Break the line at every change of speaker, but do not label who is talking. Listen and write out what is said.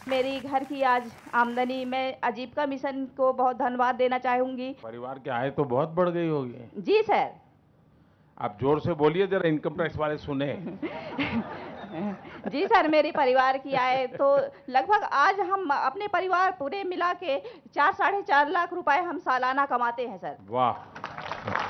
मेरी घर की आज आमदनी, मैं आजीविका मिशन को बहुत धन्यवाद देना चाहूंगी।
परिवार की आय तो बहुत बढ़ गई होगी।
जी सर।
आप जोर से बोलिए, जरा इनकम टैक्स वाले सुने।
जी सर, मेरी परिवार की आय तो लगभग आज हम अपने परिवार पूरे मिला के 4 साढ़े 4 लाख रुपए हम सालाना कमाते हैं सर।
वाह।